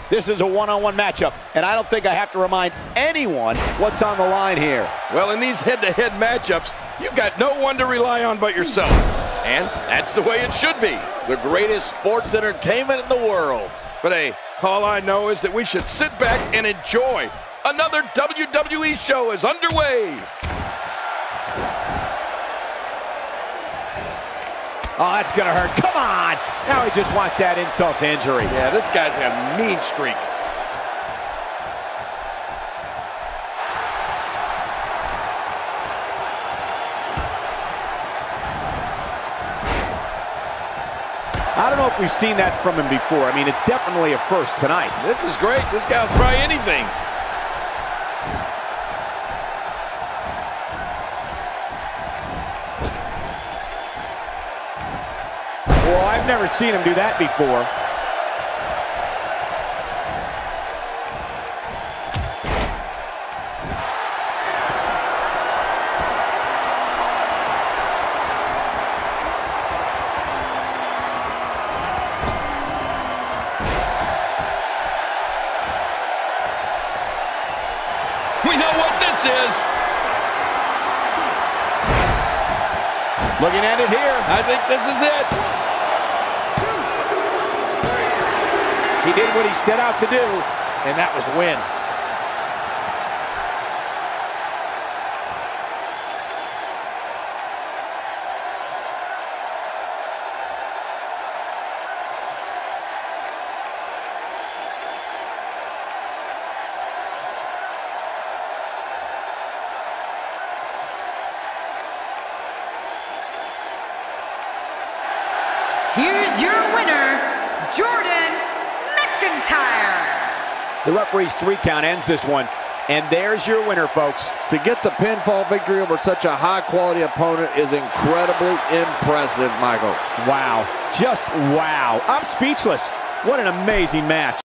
This is a one-on-one matchup, and I don't think I have to remind anyone what's on the line here. Well, in these head-to-head matchups, you've got no one to rely on but yourself. And that's the way it should be. The greatest sports entertainment in the world. But hey, all I know is that we should sit back and enjoy. Another WWE show is underway. Oh, that's gonna hurt. Come on! Now he just wants that insult to injury. Yeah, this guy's got a mean streak. I don't know if we've seen that from him before. I mean, it's definitely a first tonight. This is great. This guy will try anything. Well, I've never seen him do that before. We know what this is. Looking at it here. I think this is it. He did what he set out to do, and that was win. Here's your winner, Jordan McIntyre. The referee's 3 count ends this one. And there's your winner, folks. To get the pinfall victory over such a high-quality opponent is incredibly impressive, Michael. Wow. Just wow. I'm speechless. What an amazing match.